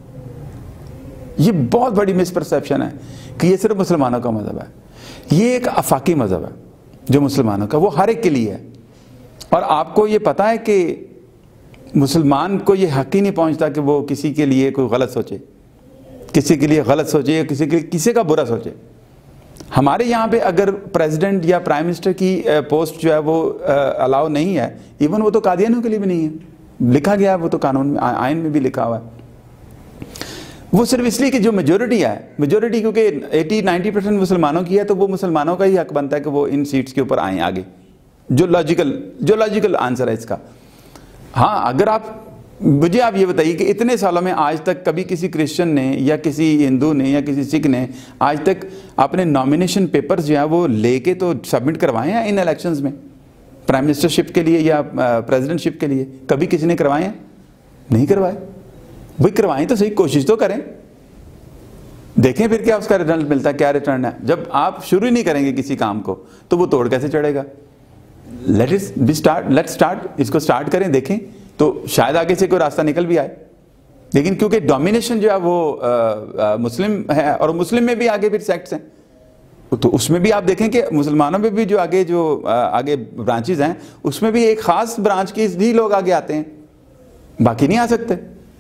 یہ بہت بڑی مس پرسیپشن ہے کہ یہ صرف مسلمانوں کا مذہب ہے. یہ ایک آفاقی مذہب ہے جو مسلمانوں کا, وہ ہر ایک کے لیے ہے. اور آپ کو یہ پتہ ہے کہ مسلمان کو یہ حق ہی نہیں پہنچتا کہ وہ کسی کے لیے کوئی غلط سوچے, کسی کے لیے غلط سوچے یا کسی کے لیے کسی کا برا سوچے. ہمارے یہاں پہ اگر پریزیڈنٹ یا پرائم منسٹر کی پوسٹ جو ہے وہ الاؤ نہیں ہے, ایون وہ تو قادیانیوں کے لیے بھی نہیں ہے, لکھا گیا ہے وہ تو قانون میں, آئین میں بھی لکھا ہوا ہے. وہ صرف اس لیے کہ جو میجورٹی ہے, میجورٹی کیونکہ ایٹی نائنٹی پرسینٹ مسلمانوں کی ہے, تو وہ مسلمانوں کا ہی حق بنتا ہے کہ وہ ان سیٹس کے اوپر آئیں آگے. جو لاجیکل جو لاجیکل آنسر ہے اس کا. ہاں اگر آپ مجھے آپ یہ بتائیے کہ اتنے سالوں میں آج تک کبھی کسی کرسچن نے یا کسی ہندو نے یا کسی سکھ نے آج تک اپنے نامینیشن پیپرز جو ہیں وہ لے کے تو سبمٹ کروائے ہیں ان الیکشنز میں, پرائم منسٹر شپ کے لیے یا پریزیڈنٹ شپ کے لیے؟ کبھی کسی نے کروائے ہیں؟ نہیں کروائے. بھائی کروائیں تو صحیح, کوشش تو کریں, دیکھیں پھر کیا اس کا ریزلٹ ملتا ہے, کیا ریٹرن ہے. جب آپ شروع ہی نہیں کریں گے کسی کام کو تو وہ توڑ کیسے چڑھے گا؟ Let it be start, let start, اس کو اسٹارٹ کریں, دیکھیں تو شاید آگے سے کوئی راستہ نکل بھی آئے. لیکن کیونکہ ڈومینیشن جو ہے وہ مسلم ہے, اور مسلم میں بھی آگے پھر سیکٹس ہیں, تو اس میں بھی آپ دیکھیں کہ مسلمانوں میں بھی جو آگے جو آگے برانچز ہیں اس میں بھی ایک خاص برانچ کے ہی لوگ آگے آتے ہیں. बाकी नहीं आ सकते,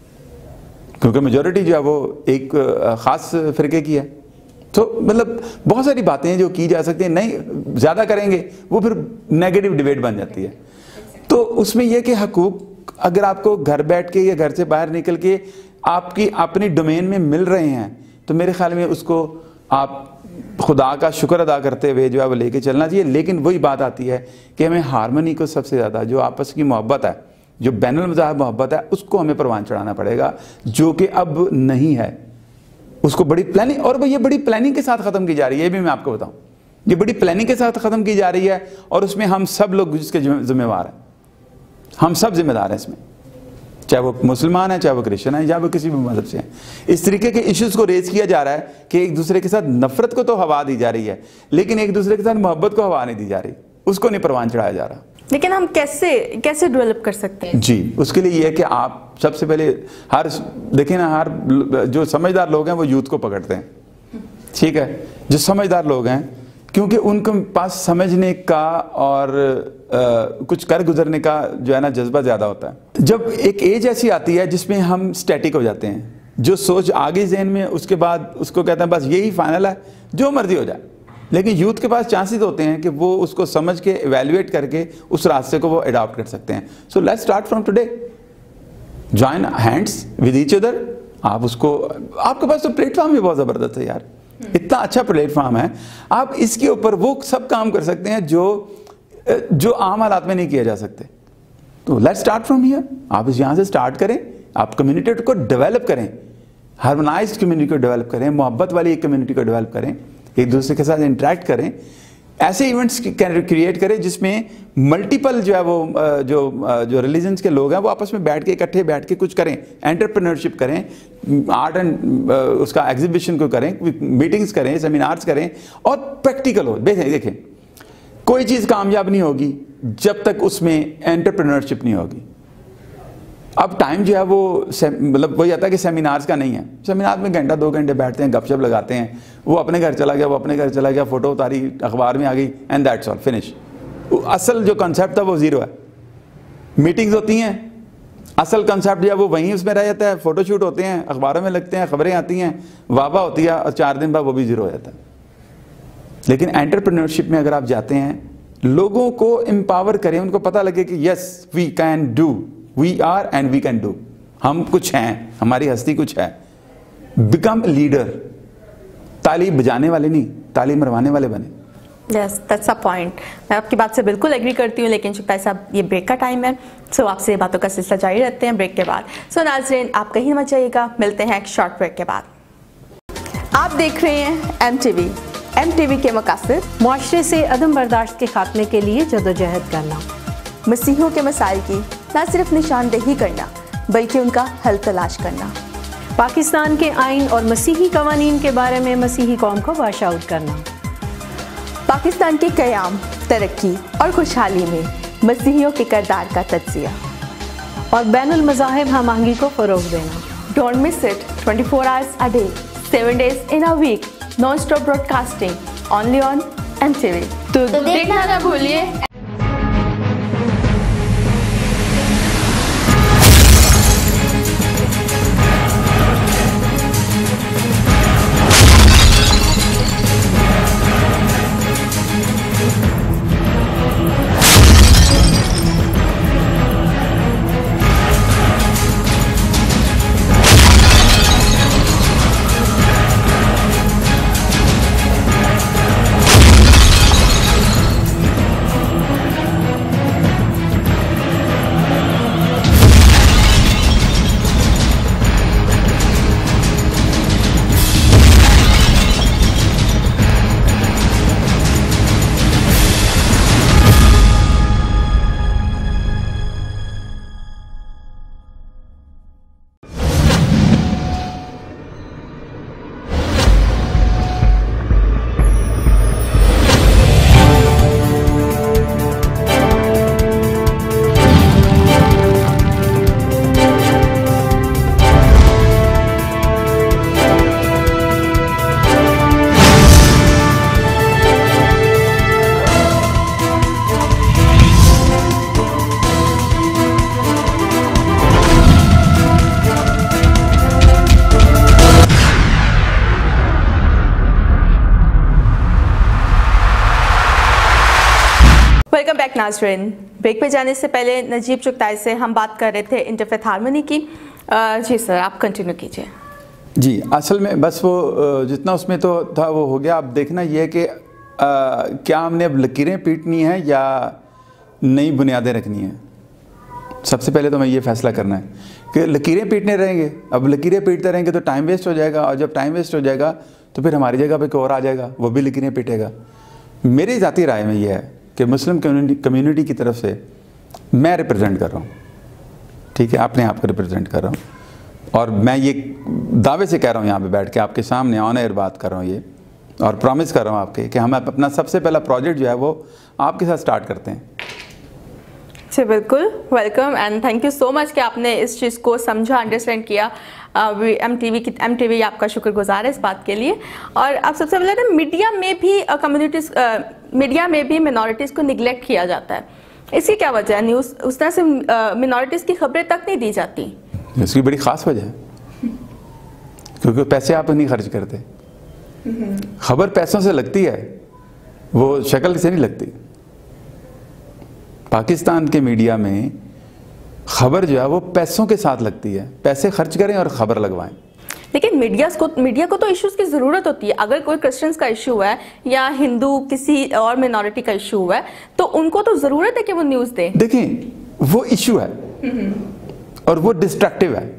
क्योंकि मेजॉरिटी जो है वो एक ख़ास फ़िरके की है। तो मतलब बहुत सारी बातें हैं जो की जा सकती हैं, नहीं ज़्यादा करेंगे वो फिर नेगेटिव डिबेट बन जाती है। तो उसमें यह कि हकूक़ अगर आपको घर बैठ के या घर से बाहर निकल के आपकी अपनी डोमेन में मिल रहे हैं तो मेरे ख्याल में उसको आप खुदा का शुक्र अदा करते हुए जो है वो लेके चलना चाहिए। लेकिन वही बात आती है कि हमें हारमोनी को सबसे ज़्यादा, जो आपस की मोहब्बत है, जो बैनुल मज़ाहिब मोहब्बत है, उसको हमें परवान चढ़ाना पड़ेगा, जो कि अब नहीं है। उसको बड़ी प्लानिंग, और ये बड़ी प्लानिंग के साथ ख़त्म की जा रही है, ये भी मैं आपको बताऊँ, ये बड़ी प्लानिंग के साथ ख़त्म की जा रही है और उसमें हम सब लोग जिसके जिम्मेवार हैं, हम सब जिम्मेदार हैं इसमें, चाहे वो मुसलमान है, चाहे वो क्रिश्चियन है, या वो किसी भी मजहब से हैं। इस तरीके के इश्यूज़ को रेज किया जा रहा है कि एक दूसरे के साथ नफरत को तो हवा दी जा रही है, लेकिन एक दूसरे के साथ मोहब्बत को हवा नहीं दी जा रही, उसको नहीं परवान चढ़ाया जा रहा। लेकिन हम कैसे कैसे डेवलप कर सकते हैं? जी, उसके लिए ये है कि आप सबसे पहले हर देखें ना, हर जो समझदार लोग हैं वो यूथ को पकड़ते हैं, ठीक है, जो समझदार लोग हैं, क्योंकि उनके पास समझने का और आ, कुछ कर गुजरने का जो है ना जज्बा ज़्यादा होता है। जब एक एज ऐसी आती है जिसमें हम स्टैटिक हो जाते हैं, जो सोच आ गई ज़हन में, उसके बाद उसको कहते हैं बस यही फाइनल है, जो मर्जी हो जाए। लेकिन यूथ के पास चांसेस होते हैं कि वो उसको समझ के एवेल्युएट करके उस रास्ते को वो अडॉप्ट कर सकते हैं। So let's start from today, join hands with each other. आप उसको, आपके पास तो प्लेटफॉर्म भी बहुत ज़बरदस्त है यार, इतना अच्छा प्लेटफॉर्म है, आप इसके ऊपर वो सब काम कर सकते हैं जो जो आम हालात में नहीं किया जा सकते। तो लेट्स स्टार्ट फ्रॉम हियर, आप इस यहाँ से स्टार्ट करें, आप कम्युनिटी को डेवलप करें, हार्मोनाइज्ड कम्युनिटी को डेवलप करें, मोहब्बत वाली एक कम्युनिटी को डेवलप करें, एक दूसरे के साथ इंटरेक्ट करें, ऐसे इवेंट्स क्रिएट करें जिसमें मल्टीपल जो है वो जो जो रिलीजन्स के लोग हैं वो आपस में बैठ के इकट्ठे बैठ के कुछ करें, एंटरप्रेन्योरशिप करें, आर्ट एंड उसका एग्जीबिशन को करें, मीटिंग्स करें, सेमिनार्स करें, और प्रैक्टिकल हो। देखें देखें कोई चीज़ कामयाब नहीं होगी जब तक उसमें एंटरप्रेन्योरशिप नहीं होगी। अब टाइम जो है वो मतलब वही आता है कि सेमिनार्स का नहीं है, सेमिनार में घंटा दो घंटे बैठते हैं, गपशप लगाते हैं, वो अपने घर चला गया, वो अपने घर चला गया, फोटो उतारी, अखबार में आ गई, एंड दैट्स ऑल, फिनिश। असल जो कॉन्सेप्ट था वो जीरो है। मीटिंग्स होती हैं, असल कॉन्सेप्ट जो है वो वहीं उसमें रह जाता है, फोटो शूट होते हैं, अखबारों में लगते हैं, खबरें आती हैं, वाह वाह होती है, और चार दिन बाद वो भी जीरो हो जाता है। लेकिन एंटरप्रेन्योरशिप में अगर आप जाते हैं, लोगों को एम्पावर करें, उनको पता लगे कि yes we can do, we are and we can do, हम कुछ हैं, हमारी हस्ती कुछ है, बिकम लीडर। ताली बजाने वाले नहीं, ताली मरवाने वाले बने। Yes, that's a point. मैं आपकी बात से बिल्कुल एग्री करती हूँ, लेकिन शुक्ताई साहब ये ब्रेक का टाइम है, सो आपसे बातों का सिलसिला जारी रखते हैं ब्रेक के बाद। सो नाज़रीन, आप कहीं मत जाइएगा, मिलते हैं एक शॉर्ट ब्रेक के बाद। आप देख रहे हैं M T V. M T V के मकासद मुआशरे से अदम बर्दाश्त के खात्मे के लिए जदोजहद करना, मसीहों के मसाइल की न सिर्फ निशानदेही करना बल्कि उनका हल तलाश करना, पाकिस्तान के आइन और मसीही कवानीन के बारे में मसीही कौम को बाशाउर करना, पाकिस्तान के क़याम, तरक्की और खुशहाली में मसीहियों के किरदार का तज्ज़िया, और बैनुल मज़ाहिब हमआहंगी को फ़रोग़ देना। Don't miss it, twenty four hours a day, seven days in a week, non stop broadcasting only on M T V. तो देखना ना भूलिए। नाज़रीन, ब्रेक पे जाने से पहले नजीब चुगताई से हम बात कर रहे थे इंटरफेथ हार्मनी की। जी सर, आप कंटिन्यू कीजिए। जी, असल में बस वो जितना उसमें तो था वो हो गया। अब देखना ये है कि क्या हमने अब लकीरें पीटनी है या नई बुनियादें रखनी है। सबसे पहले तो मैं ये फैसला करना है कि लकीरें पीटने रहेंगे। अब लकीरें पीटते रहेंगे तो टाइम वेस्ट हो जाएगा, और जब टाइम वेस्ट हो जाएगा तो फिर हमारी जगह पे कोई और आ जाएगा, वो भी लकीरें पीटेगा। मेरी ज़ाती राय में ये है कि मुस्लिम कम्युनिटी की तरफ से मैं रिप्रेजेंट कर रहा हूँ, ठीक है, अपने आप को रिप्रेजेंट कर रहा हूँ, और मैं ये दावे से कह रहा हूँ यहाँ पे बैठ के आपके सामने ऑन एयर बात कर रहा हूँ ये, और प्रॉमिस कर रहा हूँ आपके कि हम अपना सबसे पहला प्रोजेक्ट जो है वो आपके साथ स्टार्ट करते हैं। जी बिल्कुल, welcome and thank you so much कि आपने इस चीज़ को समझा, अंडरस्टैंड किया। एम टी वी की एम टी वी आपका शुक्रगुजार है इस बात के लिए। और आप सबसे पहले ना मीडिया में भी कम्युनिटीज़ मीडिया में भी मिनॉरिटीज़ को निगलेक्ट किया जाता है, इसकी क्या वजह है? न्यूज़ उस तरह से मिनॉरिटीज़ की खबरें तक नहीं दी जाती। इसकी बड़ी ख़ास वजह है क्योंकि पैसे आप नहीं खर्च करते। खबर पैसों से लगती है, वो शक्ल से नहीं लगती। पाकिस्तान के मीडिया में खबर जो है वो पैसों के साथ लगती है। पैसे खर्च करें और खबर लगवाएं। लेकिन मीडिया को मीडिया को तो इश्यूज की ज़रूरत होती है। अगर कोई क्रिश्चियंस का इशू है या हिंदू किसी और मिनॉरिटी का इशू है तो उनको तो ज़रूरत है कि वो न्यूज़ दें। देखें, वो इशू है और वो डिस्ट्रक्टिव है।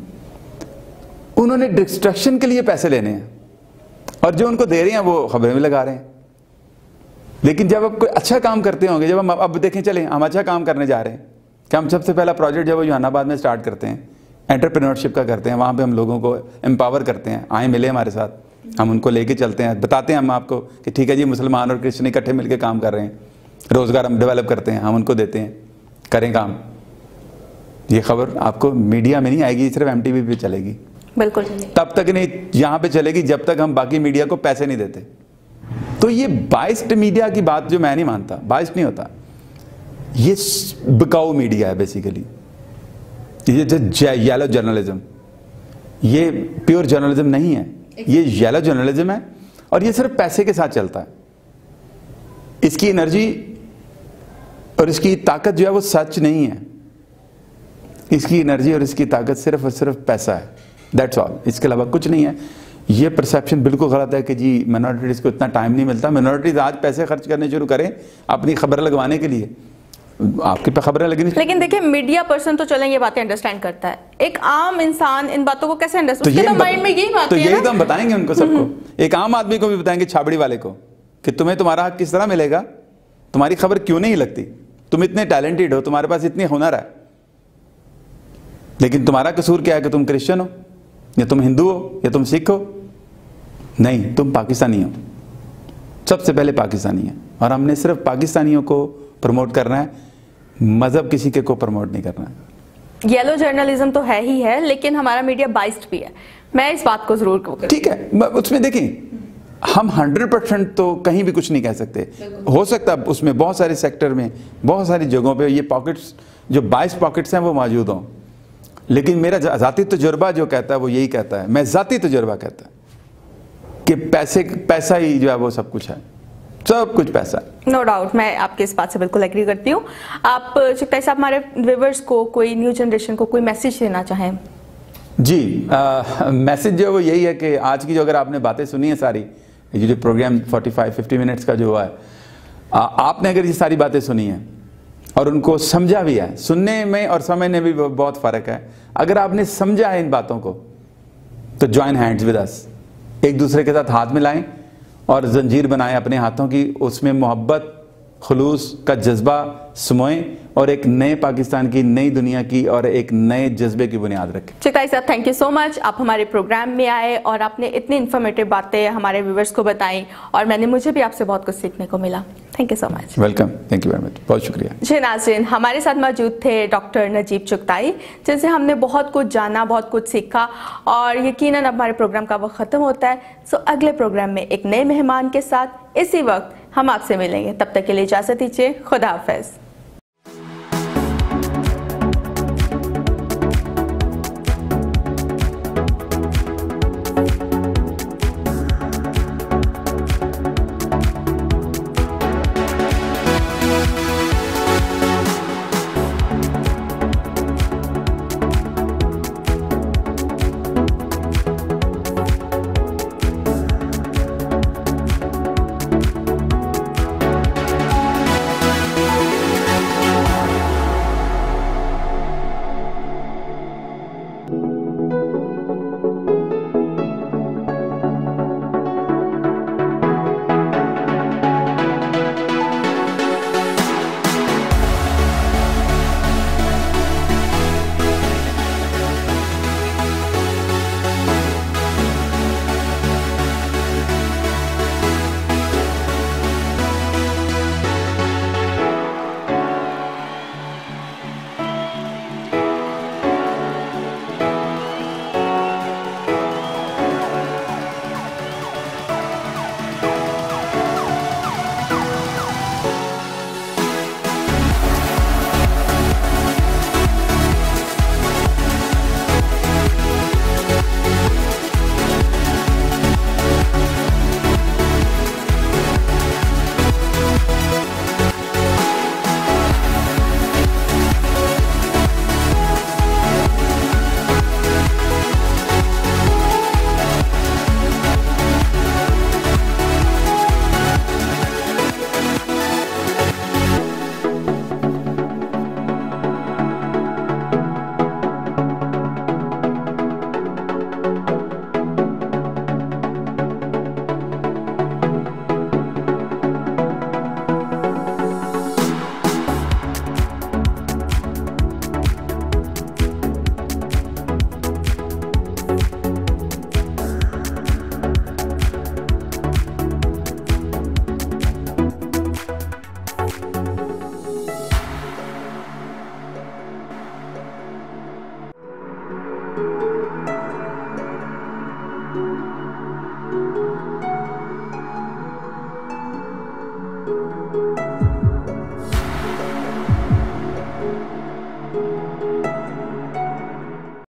उन्होंने डिस्ट्रक्शन के लिए पैसे लेने हैं और जो उनको दे रहे हैं वो खबरें में लगा रहे हैं। लेकिन जब आप कोई अच्छा काम करते होंगे, जब हम अब देखें, चलें हम अच्छा काम करने जा रहे हैं कि हम सबसे पहला प्रोजेक्ट जब वो जहानाबाद में स्टार्ट करते हैं, एंटरप्रेन्योरशिप का करते हैं, वहाँ पे हम लोगों को एम्पावर करते हैं, आए मिले हमारे साथ, हम उनको लेके चलते हैं, बताते हैं हम आपको कि ठीक है जी, मुसलमान और क्रिश्चियन इकट्ठे मिलकर काम कर रहे हैं, रोज़गार हम डेवलप करते हैं, हम उनको देते हैं, करें काम। ये खबर आपको मीडिया में नहीं आएगी, सिर्फ एम टी वी पे चलेगी। बिल्कुल, तब तक नहीं यहाँ पे चलेगी जब तक हम बाकी मीडिया को पैसे नहीं देते। तो ये बाइस्ड मीडिया की बात जो मैं नहीं मानता, बाइस्ड नहीं होता, ये बिकाऊ मीडिया है बेसिकली। ये जो येलो जर्नलिज्म, ये प्योर जर्नलिज्म नहीं है, ये येलो जर्नलिज्म है और ये सिर्फ पैसे के साथ चलता है। इसकी एनर्जी और इसकी ताकत जो है वो सच नहीं है। इसकी एनर्जी और इसकी ताकत सिर्फ और सिर्फ पैसा है, दैट्स ऑल। इसके अलावा कुछ नहीं है। ये परसेप्शन बिल्कुल गलत है कि जी मिनॉरिटीज़ को इतना टाइम नहीं मिलता। मिनॉरिटीज़ आज पैसे खर्च करने शुरू करें अपनी खबर लगवाने के लिए, आपके पे खबरें लगनी। लेकिन देखिए, मीडिया पर्सन तो चलें ये बातें अंडरस्टैंड करता है, एक आम इंसान इन बातों को कैसे अंडरस्टैंड? तो ये माइंड में यही बात तो है यही ना? तो हम बताएंगे उनको, सबको। एक आम आदमी को भी बताएंगे, छाबड़ी वाले को, कि तुम्हें तुम्हारा हक किस तरह मिलेगा, तुम्हारी खबर क्यों नहीं लगती, तुम इतने टैलेंटेड हो, तुम्हारे पास इतनी हुनर है, लेकिन तुम्हारा कसूर क्या है कि तुम क्रिश्चियन हो या तुम हिंदू हो या तुम सिख हो? नहीं, तुम पाकिस्तानी हो, सबसे पहले पाकिस्तानी है। और हमने सिर्फ पाकिस्तानियों को प्रमोट करना है, मजहब किसी के को प्रमोट नहीं करना है। येलो जर्नलिज्म तो है ही है, लेकिन हमारा मीडिया बाइस्ड भी है। मैं इस बात को जरूर कहूँगी। ठीक है, उसमें देखें, हम हंड्रेड परसेंट तो कहीं भी कुछ नहीं कह सकते। हो सकता है उसमें बहुत सारे सेक्टर में, बहुत सारी जगहों पे ये पॉकेट्स, जो बाईस पॉकेट्स हैं वो मौजूद हों, लेकिन मेरा ज़ाती तजुर्बा जो कहता है वो यही कहता है, मैं ज़ाती तजुर्बा कहता है कि पैसे पैसा ही जो है वो सब कुछ है, सब कुछ पैसा है। नो डाउट, मैं आपकी इस बात से बिल्कुल एग्री करती हूँ। आप चुगताई साहब हमारे व्यूअर्स को, कोई न्यू जनरेशन को कोई मैसेज देना चाहें? जी, मैसेज जो है वो यही है कि आज की जो अगर आपने बातें सुनी है सारी, ये जो प्रोग्राम पैंतालीस पचास मिनट्स का जो हुआ है, आ, आपने अगर ये सारी बातें सुनी हैं और उनको समझा भी है, सुनने में और समझने में भी बहुत फ़र्क है। अगर आपने समझा है इन बातों को तो ज्वाइन हैंड्स विद अस, एक दूसरे के साथ हाथ मिलाएं और जंजीर बनाएं अपने हाथों की, उसमें मोहब्बत, खुलूस का जज्बा समोएं और एक नए पाकिस्तान की, नई दुनिया की और एक नए जज्बे की बुनियाद रखें। चुगताई साहब, थैंक यू सो मच। आप हमारे प्रोग्राम में आए और आपने इतनी इन्फॉर्मेटिव बातें हमारे व्यूअर्स को बताई और मैंने मुझे भी आपसे बहुत कुछ सीखने को मिला। Thank you so much. Welcome, thank you very much, बहुत शुक्रिया। जी नाज़रीन, हमारे साथ मौजूद थे डॉक्टर नजीब चुगताई, जिनसे हमने बहुत कुछ जाना, बहुत कुछ सीखा और यकीनन अब हमारे प्रोग्राम का वक्त ख़त्म होता है। सो अगले प्रोग्राम में एक नए मेहमान के साथ इसी वक्त हम आपसे मिलेंगे। तब तक के लिए इजाज़त दीजिए। खुदा हाफ़िज़।